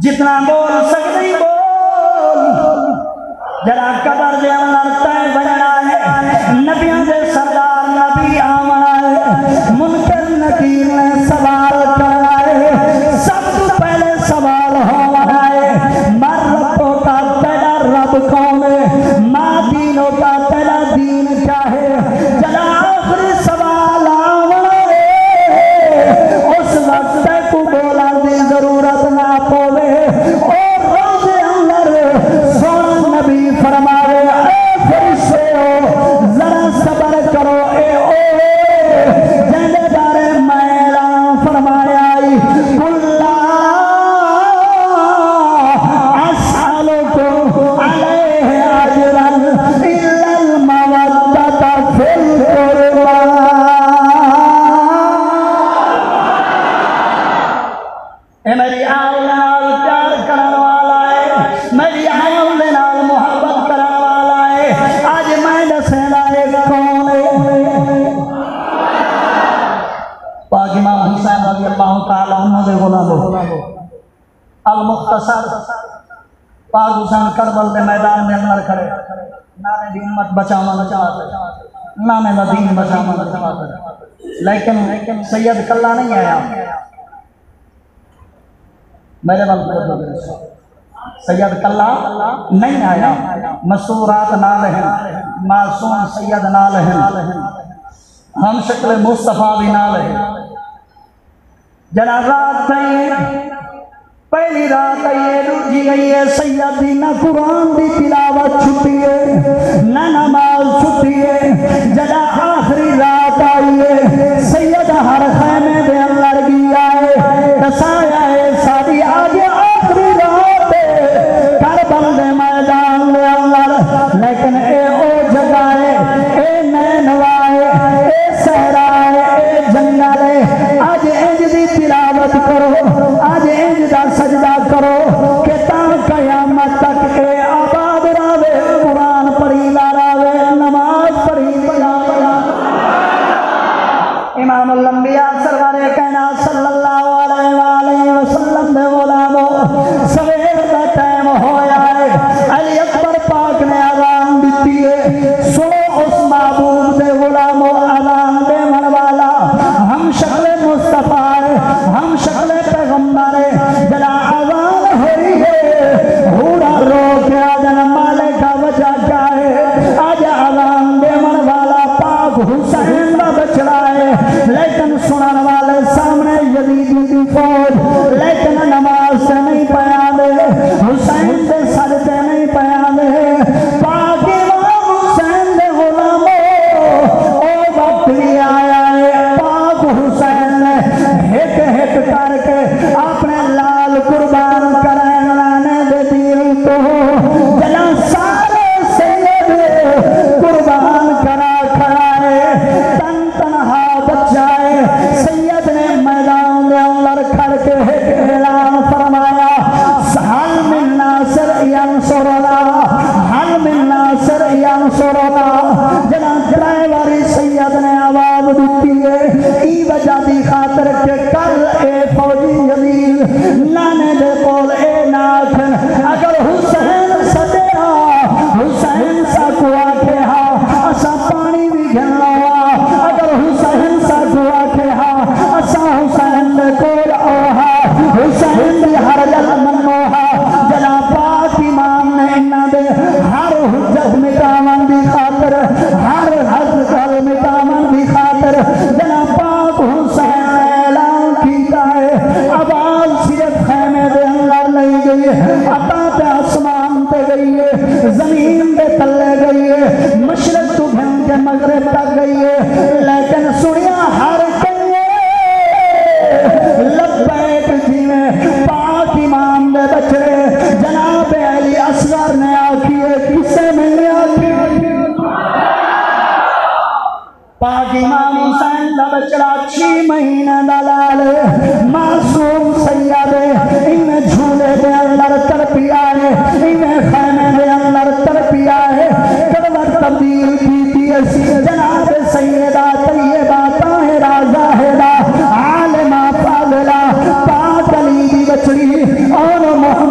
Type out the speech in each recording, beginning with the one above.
जितना बोल सकती बोल जरा कबर दे तय बनना है नबियों के सरदार नबी आमना है मुनकर नकीर ने सवाल करना है सब तो पहले सवाल होना है मर रब्बों का तेरा रब कौन है माँ दीनों का तेरा दीन क्या है जरा आखिरी सवाल आमना है उस वक्त को बोला दी जरूरत ना पवे और रोज़े अंदर सोना नबी फरमावे फरिश्ते हो जरा सबर करो ए ओ जंदे बारे मैला फरमाया कुल्ला असअलुकु अलैहि अजरन इल्लल मवद्दता फिल कुर्बा। ए मेरी आउलाद प्यार करने वाला है मेरी आउलाद नाल मोहब्बत करने वाला है आज मैं दसेला एक कौन है पाक इमाम हुसैन रज़ी अल्लाह तआला अन्हु दे गुलाम अल मुख्तसर पाक हुसैन करबल के मैदान में अंदर खड़े नाने दी उम्मत बचावन चाहते नाने दा दीन बचावन चाहते लेकिन सैयद कल्ला नहीं आया मेरे बल सैयद कल्ला नहीं आया मसूरात नाल हैं मासूम सैयद नाल हैं हम शक्ल मुस्तफ़ा भी नाल है जरा रात पहली रात ये दूजी गई है सैयद दी ना कुरान दी तिलावत छुट्टी है ना नमाज छुट्टी है जरा आखिरी रात आई है सैयद हर खैमे दे अंदर गया है दसाया है सारी आज आखिरी रात करबल दे मैदान दे अंदर लेकिन ए ओ जगह है ए नैनवा है ए सहरा है ए जंगल है आज इंज दी तिलावत करो आज इंज दा सजदा करो कि ता कयामत तक ए आबाद रहे कुरान पढ़ी ला रहे नमाज पढ़ी ला इमाम अल-अंबिया सरवारे कहना सल्लल्लाहु अलैहि वसल्लम दे गुलामो सवेर दा टाइम होया है अली अकबर पाक ने अज़ान दी है सुनो उस महबूब दे गुलामो अज़ान देने वाला हम शक्ल मुस्तफा है हम शक्ल पैगंबर है जरा अज़ान हुई है हुड़ा रो के आजन मालिक का वजह क्या है आज अज़ान देने वाला पाक हुसैन का बचड़ा है लेकिन सुनने वाले सामने यजीदी की फौज लेकिन नमाज से नहीं पया दे हुसैन से सजदे नहीं पया दे पाक इमाम हुसैन दे गुलामो ओ वक्त भी आया है पाक हुसैन ने हिक हिक करके अपने लाल कुर्बान कराने लाने दे दिल को जना सारे सैयद कुर्बान करा खड़ा है तन तनहा बच्चा है सैयद ने मैदान के अंदर खड़ के ऐलान फरमाया हल मिन नासिर यंसुरना हल मिन नासिर यंसुरना जना ड्राइवरी सैयद ने आवाज दी है ई वजह दी खातर के कल ए फौजी जमील नाने दे कोल ए नाथ अगर हुसैन सदया हुसैन सा कुआ के हा असा पानी भी घिलवा अगर हुसैन सा कुआ के हा असा हुसैन दे कोल ओहा हुसैन दी हर गल मनोहा जना पाक इमाम ने इन्ना दे हर हुज्जत मिटावन दी खातर हर हद मिटावन दी खातर जना पाक हुसैन ने ऐलान कीता है आवाज सिर्फ खैमे दे अंदर नहीं गई है अता ते आसमान पे गई है जमीन पे तले गई है मशरक तो भिन के मगरिब तक गई है लेकिन सुनिया हर लब्बैक जी में पाक इमाम दे बचड़े जनाब अली असगर ने आखी है किसे मिले आखी पाक इमाम हुसैन दा बचड़ा 6 महीने दा लाल मासूम सैयद इन्हें झूले दे अंदर तरपिया है इन्हें खाने दे अंदर तरपिया है करवट तब्दील की जनाब सैयदा तैयबा ताहिरा ज़ाहिरा आलिमा फाज़िला पाक अली दी बचड़ी और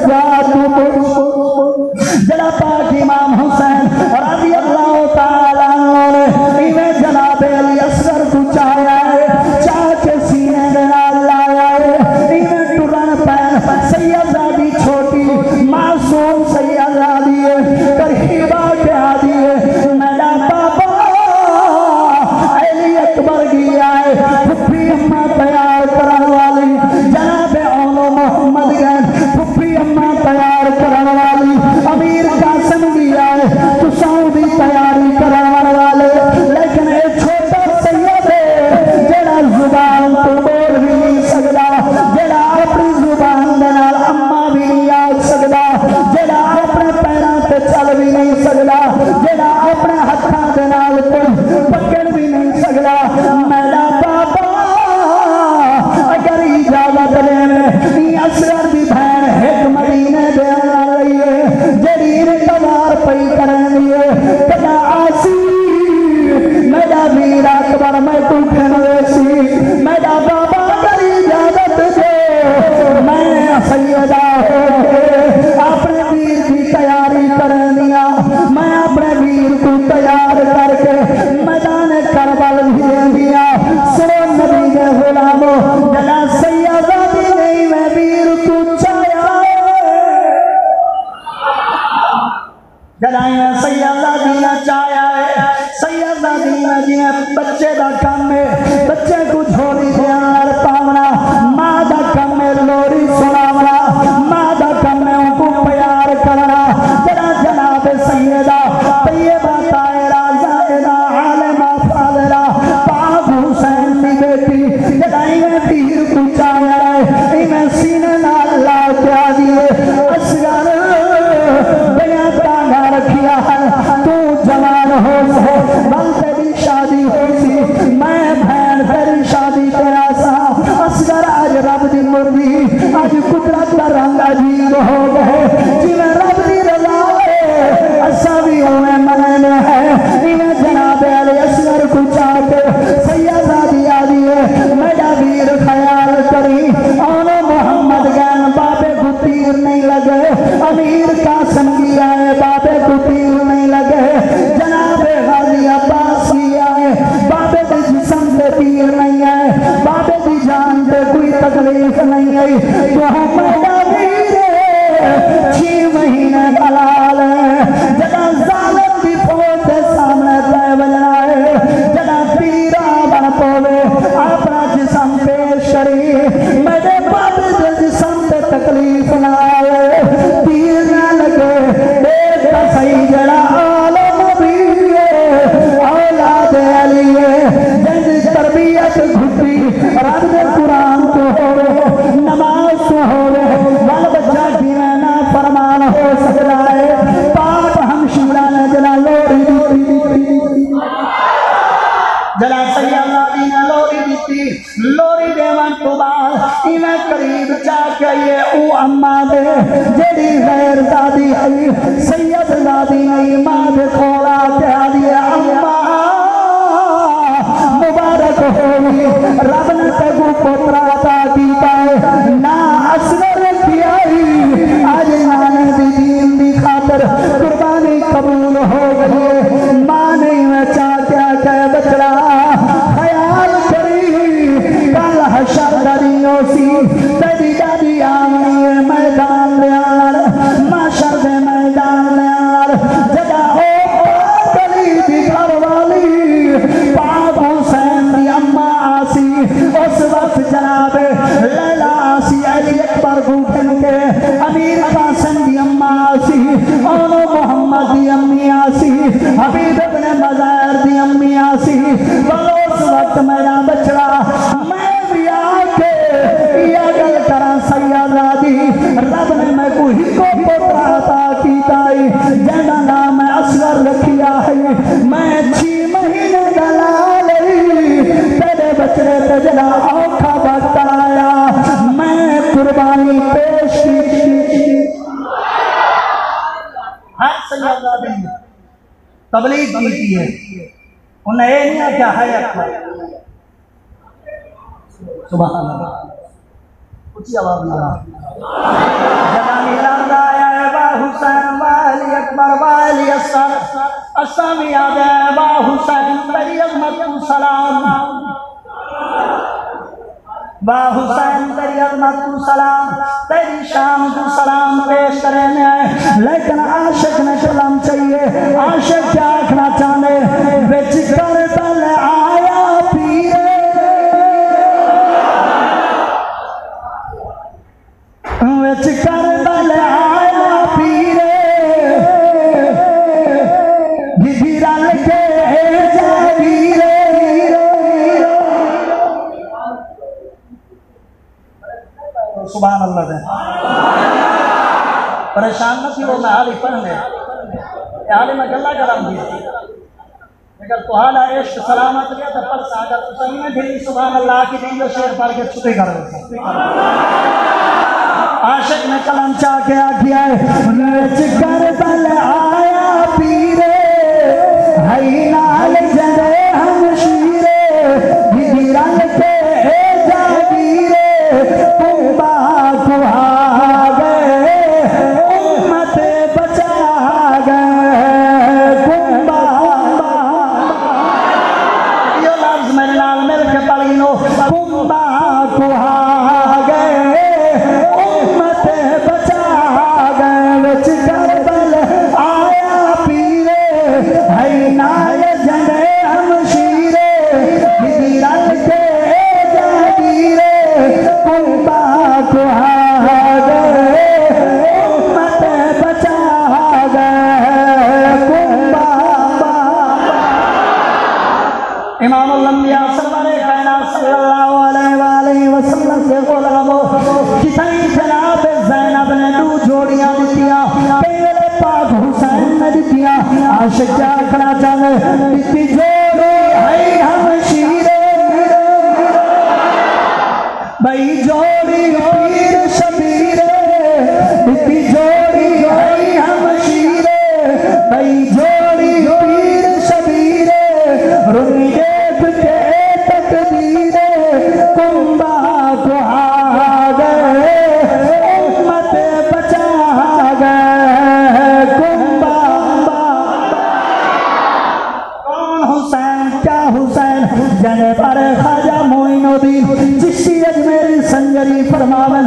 जरा पाक इमाम हुसैन रज़ी अल्लाह ताला अन्हु इवें जनाब अली असगर को चाया है, चाह के सीने दे नाल लाया है, इवें टुरन पैन सैयदादी छोटी मासूम सैयदादी करीबा के आदि मेरा बाबा अली अकबर गया है, फुफी अम्मा तैयार करने वाली जनाब औनो मोहम्मद गैन फुफी अम्मा तैयार करने वाली अमीर कासिम गया है, तो सऊदी तैयारी करने वाले, लेकिन एक छोटा सैयद है जरा जुबान तो बोल भी नहीं सकता, जरा अपनी जुबान दे नाल अम्मा भी नहीं आ सकता, जरा अपने पैरों पे चल भी नहीं सकता, जरा अपने हाथों दे नाल कोई पकड़ भी नहीं सकता। मेरा बाबा अगर इजाजत देवे असगर दी बहन एक मदीने दे रही है जेड़ी इंतजार पई करनी है, कदा आसी मेरा वीर अकबर मैं तू खनवेसी, मेरा बाबा अगर इजाजत दे मैं सैयदा अपने वीर की तैयारी करनी, मैं अपने वीर को तैयार करके मैदान करबल भेज दिया। सुनो नबी के गुलामों, जरा सैयदा दी नहीं मैं वीर को चाया, जरा सैयदा दी ना चाया है, सैयदा दी ना जिवें बच्चे का काम है, बच्चे को झोली प्यार पावना, माँ का काम है लोरी सुनावना, माँ का काम है उनको प्यार करना। जरा जनाब सैयदा तैयबा ताहिरा ज़ाहिरा आलिमा फाज़िला पाक हुसैन की बेटी जरा इवें तीर को चाया है, इवें सीने नाल ला के दिए असगर बिना तागा रखिया है, तू जवान हो बल तेरी शादी होती, मैं बहन तेरी शादी तेरा सा असगर आज रब दी मुर्दी आज कुदरत का रंग अजीब हो गए, जिवें रब दी रज़ा है असा भी उवें मनने है, इवें जनाब अली असगर को चाह के सैयदा दिया दिए मेरा वीर ख्याल करी औनो मोहम्मद गैन बाबे को तीर नहीं लगे, अमीर कासिम गया है बाबे को तीर नहीं लगे, जनाब गाजी अब्बास गया है बाबे के जिस्म पे तीर नहीं है, बाबे की जान पे कोई तकलीफ नहीं है, तो मेरा वीर 6 महीने कलाल है, जदा जालिम की फौज के सामने तय बजना है, जदा पीरा बन पवे अपना जिस्म पेश करी, मेरे बाबे के जिस्म पे तकलीफ ना आए, तीर ना लगे, देख सही जरा आलम भी औलाद अली जिंदी तरबियत घुटी रब दे कुरान तो होवे नमाज तो होवे बाल बच्चा जिवें ना फरमान हो सकता है, पाक हम शिमला ने जरा लोरी जरा सैयदा दी ने लोरी दी, लोरी देवन तो बाद इवें करीब जाके ये ओ अम्मा दे जेड़ी गैर दादी आई सैयद दादी नहीं मां दे खोला के दिए अम्मा मुबारक होगी रब ने तेगू पोतरा अता कीता है, ना असगर रखियाई आज नाने दी दीन दी खातर कुर्बानी कबूल हो गई, मां ने चाह क्या कह बचड़ा ख्याल करी कल हशर दरियों सी तेरी दादी आमनी मैदान यार माशर दे मैदान यार जगह ओ गली दी घर वाली पाक हुसैन दी अम्मा आसी उस वक्त जनाब लैला आसी अली अकबर को के अमीर कासिम दी अम्मा आसी औनो मोहम्मद दी अम्मी आसी हबीब इब्न मज़ाहिर दी अम्मी आसी, उस वक्त मेरा बचड़ा मैं भी आके या गल करा सैयदा दी रब ने मैं को हिको पोतरा अता कीता है जेदा नाम मैं असगर रखिया है, मैं 6 महीने दलाल तेरे बचड़े ते जरा औखा वक्त आया मैं कुर्बानी पेश की हर सैयदा दी तबलीग की है, उन्हें ये नहीं आख्या है सुभान अल्लाह, ऊंची आवाज में भी याद है बा हुसैन तेरी अजमत को सलाम, बा हुसैन तेरी अजमत को सलाम, तेरी शान को सलाम पेश करेंगे। लेकिन आशिक ने कलम चाहिए, आशिक क्या आखना चाहते बिच कर तल आया पीरे, बिच कर तल आया पीरे, दीदी रल के जागीरे। सुभान अल्लाह दे परेशान न थी वो मैं हाल ही पढ़ ले हाल ही मैं गल्ला करम दी अगर तुहारा इश्क सलामत गया तो पर सागर तुसनी में ढेरी सुभान अल्लाह की दी जो शेर पढ़ के छुट्टी कर आशिक ने कलम चाह के आ गया है कर बल आया पीरे हई नाल जरे हम शीरे दीदी रंग के जागीरे कुंबा कुहा गए उम्मत बचा गए कुंबा यो लफ्ज मेरे नाल मिल के पढ़ी लो कुंबा कुहा गए उम्मत बचा गए विच करबल आया पीरे हई नाल जंदे हम शीरे दीदी रंग के जागीरे कुंबा कुहा गए उम्मत बचा गए कुंबा। इमाम अल-अंबिया सरवरे कायनात सल्लल्लाहु अलैहि वसल्लम के गुलामो कितनी जनाब ज़ैनब ने दो जोड़ियां दितियां पहले पाक हुसैन ने दितियां आशिक क्या आखना चाहते इतनी जोड़ी है हम शीरे भाई जोड़ी पीर शबीरे इतनी जोड़ी है हम शीरे भाई जोड़ी पीर शबीरे रुनी देख के तकदीरे कुंबा कुहा गए उम्मत बचा गए कुंबा। कौन हुसैन क्या हुसैन जने पर ख्वाजा मोइनुद्दीन चिश्ती अजमेरी संजरी फरमावन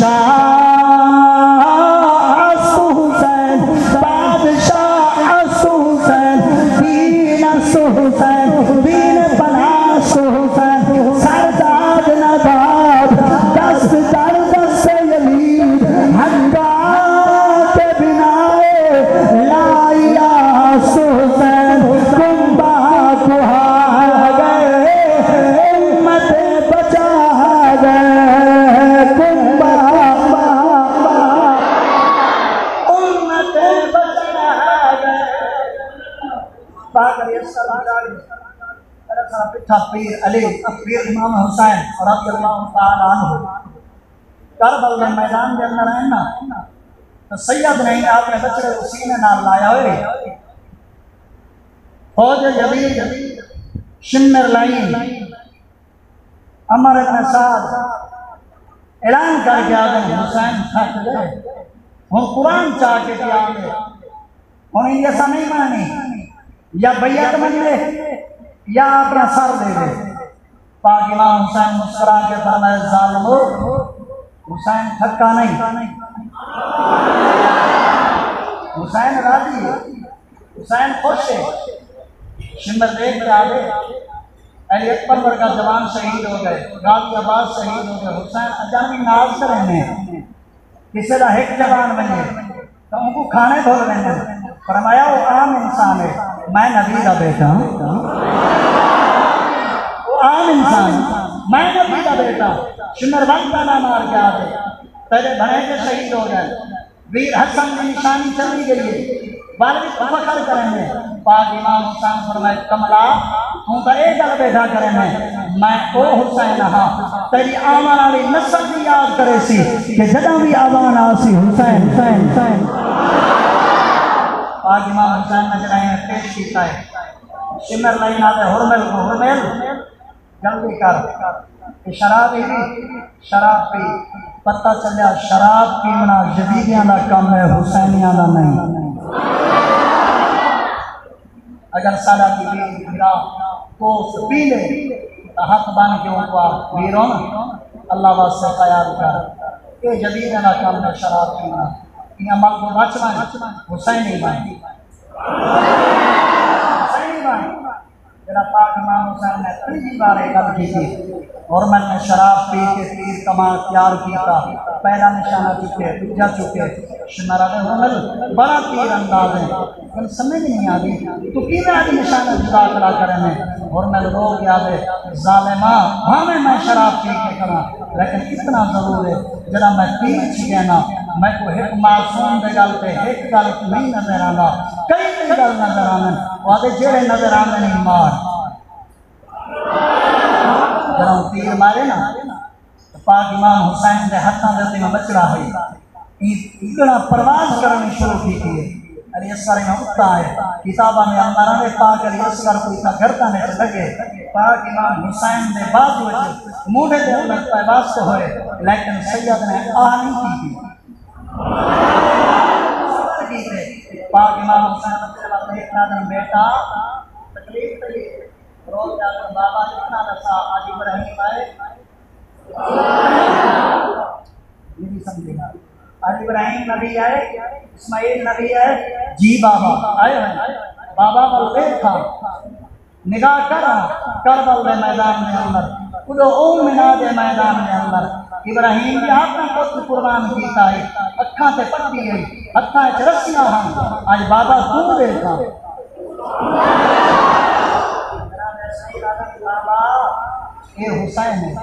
शाह असु हुसैन बादशाह असु हुसैन दीन असु हुसैन दीन बना असु हुसैन सरदाद नवाब दस्त दर दस्त यलीद हक्का के बिनाए लाइला असु हुसैन कुंबा कुहा गए उम्मत बचा गए कुंबा उम्मत बचा गए बाकरी सलागारी तरह पिठा पीर अली पीर इमाम हुसैन रज़ियल्लाहु ताला अन्हु करबल के मैदान के अंदर है ना तो सैयद ने अपने बच्चे को सीने नाल लाया हुए फौज यजीद शिमर लाइन अमर इब्न साद ऐलान करके आ गए हुसैन थक गए हम कुरान चाह के क्या हम ऐसा नहीं माने या बैयत माने या अपना सर दे दे पाक इमाम हुसैन मुस्कुरा के फरमाया जालिमो हुसैन थका नहीं हुसैन राजी है हुसैन खुश है शिमर देख के आगे अली अकबर वर्गा जवान शहीद हो गए गाजी अब्बास शहीद हो गए हुसैन अजानी नाज से रहने किसी का हिक जवान बने तो उनको खाने भूल रहे फरमाया वो आम इंसान है मैं नबी का बेटा हूँ वो आम इंसान मैं नबी का बेटा शिमर वक्त का नाम मार के आ गए पहले भरे के शहीद हो गए वीर हसन की निशानी चली गई है बालवी फखर करेंगे पाक इमाम हुसैन फरमाए कमला तू तो एक गल बैठा करेंगे मैं ओ हुसैन हाँ तेरी आवान वाली नस्ल की याद करे सी कि जदा भी आवान आसी हुसैन हुसैन हुसैन पाक इमाम हुसैन नजराए पेश किया है शिमर लाइन आते हुरमेल को हुरमेल जल्दी कर शराब ही शराब पी पता चलिया शराब पीना यजीदियां का काम है हुसैनियां का नहीं अगर साला की बीवी गिरा तो पी ले तो हाथ बन के ऊपर वीरों अल्लाह वास्ते ख्याल कर ये जदीद ना काम में शराब पीना इन अमल को बचना हुसैनी बन जरा पाक इमाम हुसैन ने तीसरी बार गल की थी और मैंने शराब पी के तीर कमा तैयार किया पहला निशाना चुके दूजा चुके मेरा बड़ा तीर अंदाज है लेकिन समझ नहीं आ रही तो कि आदि निशाना जुदा करा करें और मैं लोग याद है जालिमा भावे मैं शराब पी के करा लेकिन इतना जरूर है जरा मैं तीर छिके ना मैं को एक मासूम दे गल पे एक गल नहीं नजर आना कई गल नजर आने वादे जेड़े नजर आने नहीं मार जरा तीर मारे ना तो पाक इमाम हुसैन के हाथों के में बचड़ा है इतना परवाज करनी शुरू की थी अरे असर में उठता है किताबा में अंदर ने पाक अली असगर कोई सा करता नहीं लगे पाक इमाम हुसैन ने बाजू मुंडे के अंदर पैवास तो होए लेकिन सैयद ने आ नहीं की पाक इमाम हुसैन एक नादन बेटा तकलीफ थी रोज जाकर बाबा इतना दसा आज इब्राहिम आए ये भी समझेगा आज इब्राहिम नबी आए इस्माइल नबी आए जी बाबा आए हैं बाबा बल देखा निगाह करा करबल के मैदान में अंदर खुद ओम मिना के मैदान में अंदर इब्राहिम भी अपना पुत्र कुर्बान किया है अखा से पट्टी गई अखा च रस्सियां हैं आज बाबा तू देखा बाबा ये हुसैन है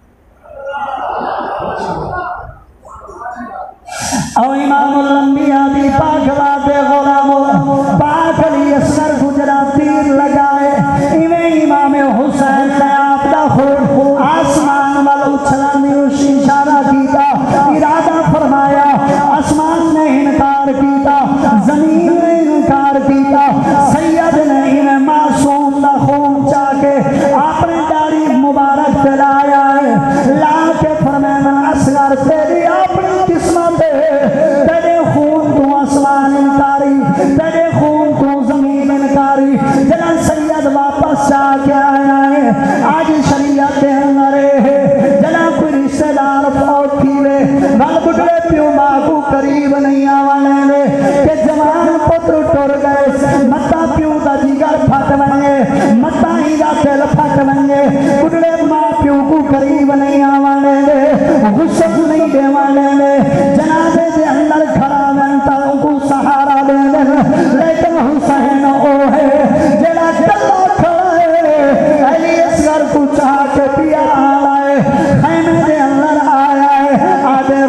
और इमामुल अंबिया दी पाक वादे गुलामो पाक अली असगर गुजराती लगाए इवें इमाम हुसैन ने आपदा खून आसमान वाल उछलने उसी इशारा किया इरादा फरमाया आसमान ने इनकार किया जमीन ने इनकार किया सैयद ने इन्हें मासूम दा खून चाके अपने दाढ़ी मुबारक फैलाया है ला के फरमाया असगर तेरी अपनी किस्मत तेरे खून तू आसमान इनकारी तेरे खून तू जमीन इनकारी जना सैयद वापस जाके आया है आज शरीयत के अंदर है जना कोई रिश्तेदार फौत कीवे गल बुढ़े प्यो मां को करीब नहीं आवाने ने के जवान पुत्र टुर गए मता प्यो दा जिगर फट वने मता ही दा दिल फट वने बुढ़े मां प्यो को करीब नहीं आवाने ने गुस्सा नहीं देवाने ने जनाजे के अंदर खड़ा बनता को सहारा दे लेकिन हुसैन ओ है जड़ा कल्ला खड़ा है अली असगर को चाह के पिया आए खैमे के अंदर आया है आदे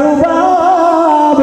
रुबाब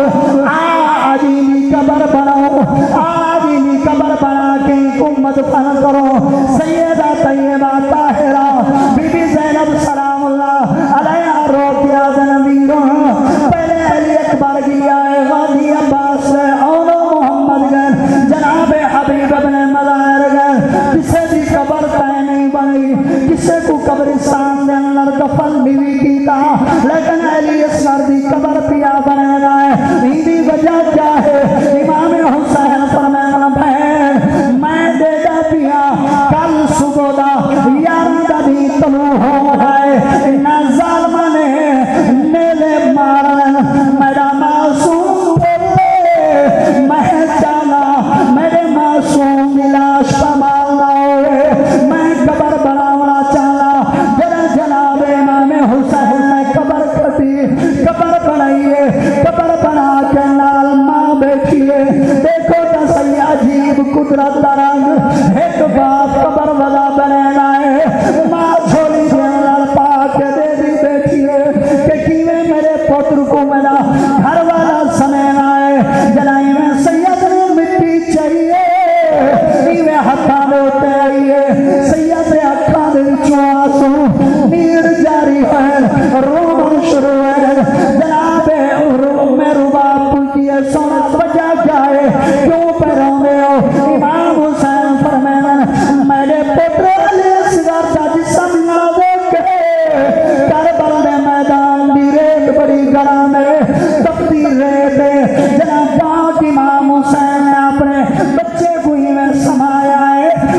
आदमी कब्र बनाओ आदमी कब्र बना के उम्मत फन करो सैयदा तैयबा ताहिरा बीबी ज़ैनब सलामुल्लाह अलैहा रोकिया जनवीरो पहले अली अकबर गया है वादी अब्बास से और मोहम्मद गए जनाबे हबीब अपने मज़ार गए किसी की कब्र तय नहीं बनी किसी को कब्रिस्तान के अंदर दफन भी किया लेकिन अली असगर की कब्र पिया बनेगा है इनकी वजह क्या है इमाम हुसैन फरमाया बहन मैं देदा पिया कल सुबह दा यार दा भी तलू हो है ना जालिमा ने मेले मारन मेरा मासूम मैं चाला मेरे मासूम लाश संभालना होए मैं कब्र बनाना चाला जरा जनाबे इमाम हुसैन ने कब्र कटी कब्र बनाइए कब्र बना के नाल मां बैठिए देखो तो सही अजीब कुदरत का रंग एक बाप कब्र वाला बनेगा है मां झोली के अंदर पा के दे दी बैठिए कि किवे मेरे पुत्र को मेरा घर वाला समय ना है जलाई में सैयद ने मिट्टी चाहिए इवे हथा होते आइए सैयद ने अखा दे विचों आंसू नीर जारी है रोना शुरू है जनाबे में रुबाब पूछिए सोना वजह क्या है क्यों पे रोने हो इमाम हुसैन फरमाया मेरे पुत्र अली असगर दा जिस्म ना देख करबल दे मैदान दी रेत बड़ी गड़ा में तपती रेत जनाब पाक इमाम हुसैन ने अपने बच्चे को ही में समाया है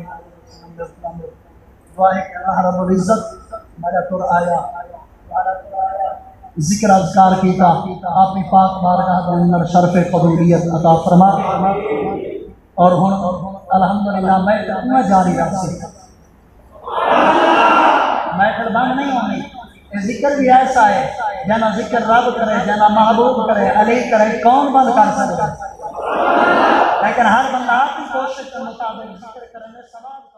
दुआ है कि अल्लाह रब्बुल इज्जत हमारा तुर आया जिक्र अज़कार कीता आप ही पाक बारगाह दे अंदर शर्फ कबूलियत अता फरमा और हुण अल्हम्दुलिल्लाह मैं कितना जारी रख सकता मैं फिर बंद नहीं होनी जिक्र भी ऐसा है जना जिक्र रब करे जना महबूब करे अली करे कौन बंद कर सकता लेकिन हर बंदा अपनी कोशिश के मुताबिक जिक्र करने सवाब